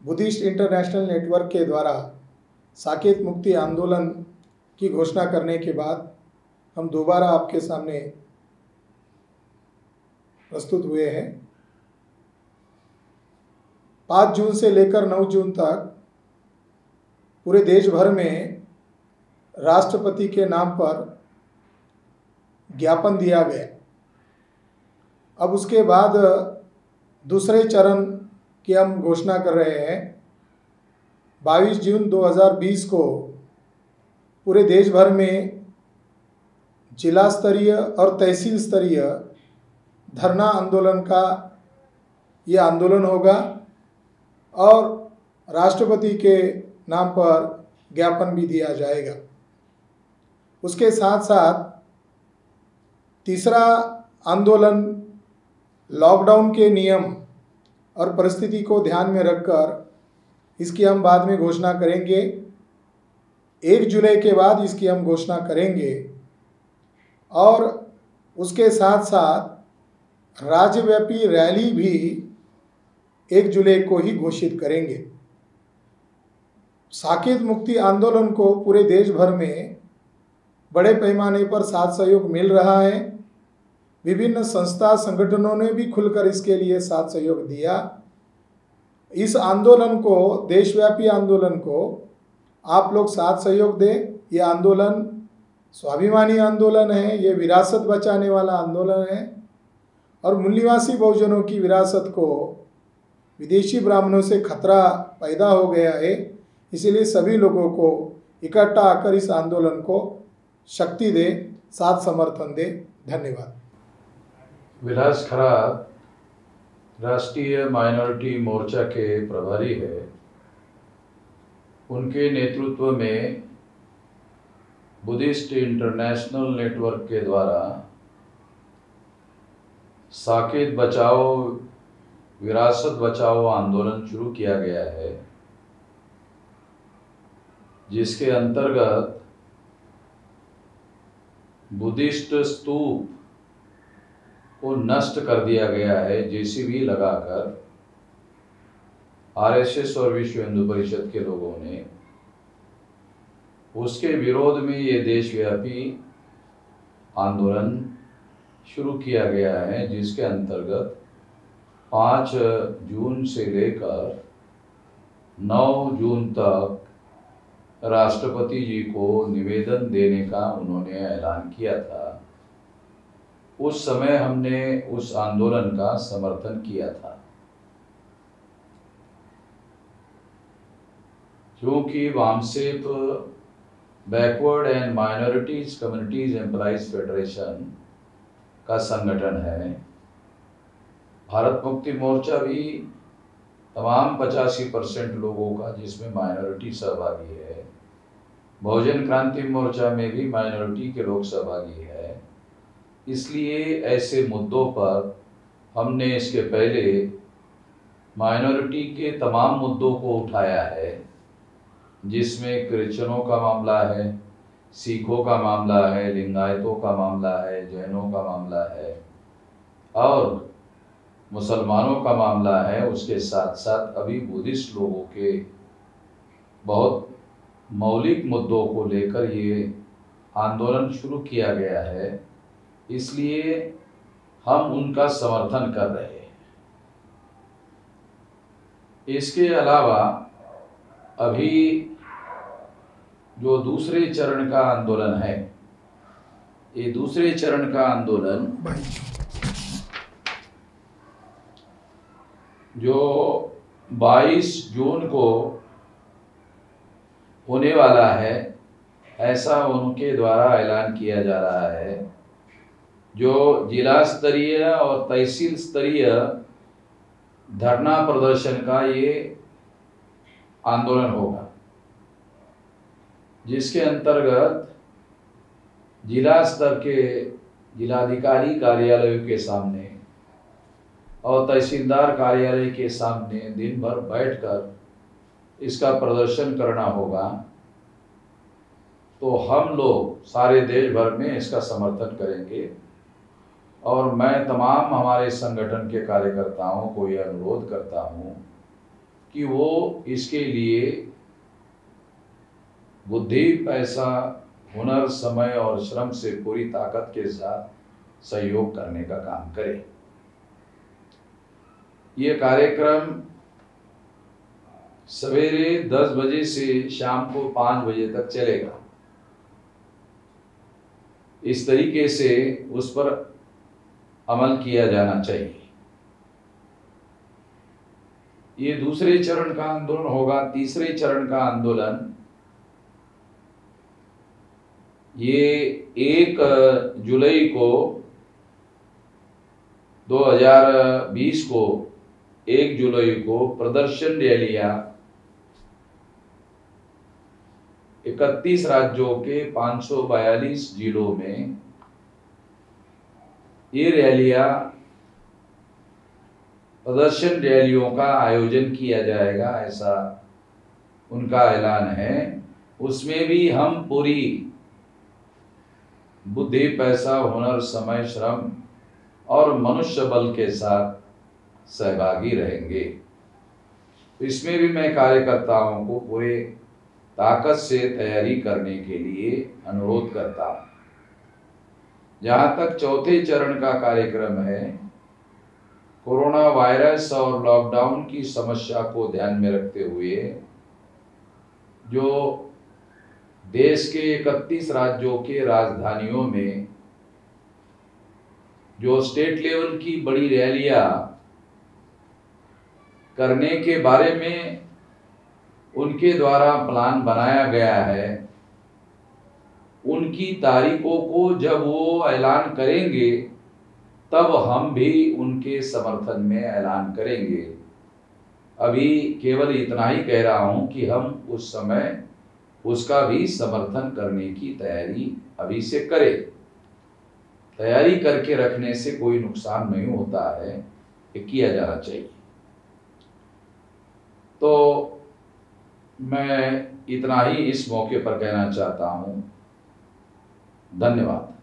Buddhist international network के द्वारा साकेत मुक्ति आंदोलन की घोषणा करने के बाद हम दोबारा आपके सामने प्रस्तुत हुए हैं। 5 जून से लेकर 9 जून तक पूरे देश भर में राष्ट्रपति के नाम पर ज्ञापन दिया गया। अब उसके बाद दूसरे चरण की हम घोषणा कर रहे हैं। 22 जून 2020 को पूरे देश भर में जिला स्तरीय और तहसील स्तरीय धरना आंदोलन का ये आंदोलन होगा और राष्ट्रपति के नाम पर ज्ञापन भी दिया जाएगा। उसके साथ साथ तीसरा आंदोलन लॉकडाउन के नियम और परिस्थिति को ध्यान में रखकर इसकी हम बाद में घोषणा करेंगे। 1 जुलाई के बाद इसकी हम घोषणा करेंगे और उसके साथ साथ राज्यव्यापी रैली भी 1 जुलाई को ही घोषित करेंगे। साकेत मुक्ति आंदोलन को पूरे देश भर में बड़े पैमाने पर साथ सहयोग मिल रहा है। विभिन्न संस्था संगठनों ने भी खुलकर इसके लिए साथ सहयोग दिया। इस आंदोलन को, देशव्यापी आंदोलन को आप लोग साथ सहयोग दें। ये आंदोलन स्वाभिमानी आंदोलन है, ये विरासत बचाने वाला आंदोलन है और मूल्यवासी बहुजनों की विरासत को विदेशी ब्राह्मणों से खतरा पैदा हो गया है। इसीलिए सभी लोगों को इकट्ठा आकर इस आंदोलन को शक्ति दे, साथ समर्थन दे। धन्यवाद। विलास खरात राष्ट्रीय माइनॉरिटी मोर्चा के प्रभारी है। उनके नेतृत्व में बुद्धिस्ट इंटरनेशनल नेटवर्क के द्वारा साकेत बचाओ विरासत बचाओ आंदोलन शुरू किया गया है, जिसके अंतर्गत बुद्धिस्ट स्तूप को नष्ट कर दिया गया है जेसीबी लगाकर। आरएसएस और विश्व हिंदू परिषद के लोगों ने उसके विरोध में ये देशव्यापी आंदोलन शुरू किया गया है, जिसके अंतर्गत 5 जून से लेकर 9 जून तक राष्ट्रपति जी को निवेदन देने का उन्होंने ऐलान किया था। उस समय हमने उस आंदोलन का समर्थन किया था, क्योंकि BAMCEF backward and minorities communities employees federation का संगठन है। भारत मुक्ति मोर्चा भी तमाम 85% लोगों का, जिसमें माइनॉरिटी सहभागी है। बहुजन क्रांति मोर्चा में भी माइनॉरिटी के लोग सहभागी है। इसलिए ऐसे मुद्दों पर हमने इसके पहले माइनॉरिटी के तमाम मुद्दों को उठाया है, जिसमें क्रिश्चियनों का मामला है, सिखों का मामला है, लिंगायतों का मामला है, जैनों का मामला है और मुसलमानों का मामला है। उसके साथ साथ अभी बुद्धिस्ट लोगों के बहुत मौलिक मुद्दों को लेकर ये आंदोलन शुरू किया गया है। इसलिए हम उनका समर्थन कर रहे हैं। इसके अलावा अभी जो दूसरे चरण का आंदोलन है, ये दूसरे चरण का आंदोलन जो 22 जून को होने वाला है, ऐसा उनके द्वारा ऐलान किया जा रहा है। जो जिला स्तरीय और तहसील स्तरीय धरना प्रदर्शन का ये आंदोलन होगा, जिसके अंतर्गत जिला स्तर के जिलाधिकारी कार्यालयों के सामने और तहसीलदार कार्यालय के सामने दिन भर बैठकर इसका प्रदर्शन करना होगा। तो हम लोग सारे देश भर में इसका समर्थन करेंगे और मैं तमाम हमारे संगठन के कार्यकर्ताओं को यह अनुरोध करता हूं कि वो इसके लिए बुद्धि, पैसा, हुनर, समय और श्रम से पूरी ताकत के साथ सहयोग करने का काम करे। ये कार्यक्रम सवेरे 10 बजे से शाम को 5 बजे तक चलेगा। इस तरीके से उस पर अमल किया जाना चाहिए। ये दूसरे चरण का आंदोलन होगा। तीसरे चरण का आंदोलन ये 1 जुलाई को 2020 को 1 जुलाई को प्रदर्शन रैलियां 31 राज्यों के 542 जिलों में ये रैलियां, प्रदर्शन रैलियों का आयोजन किया जाएगा, ऐसा उनका ऐलान है। उसमें भी हम पूरी बुद्धि, पैसा, हुनर, समय, श्रम और मनुष्य बल के साथ सहभागी रहेंगे। इसमें भी मैं कार्यकर्ताओं को पूरे ताकत से तैयारी करने के लिए अनुरोध करता हूँ। जहाँ तक चौथे चरण का कार्यक्रम है, कोरोना वायरस और लॉकडाउन की समस्या को ध्यान में रखते हुए जो देश के 31 राज्यों के राजधानियों में जो स्टेट लेवल की बड़ी रैलियां करने के बारे में उनके द्वारा प्लान बनाया गया है, उनकी तारीखों को जब वो ऐलान करेंगे तब हम भी उनके समर्थन में ऐलान करेंगे। अभी केवल इतना ही कह रहा हूं कि हम उस समय उसका भी समर्थन करने की तैयारी अभी से करें। तैयारी करके रखने से कोई नुकसान नहीं होता है, ये किया जाना चाहिए। तो मैं इतना ही इस मौके पर कहना चाहता हूं। धन्यवाद।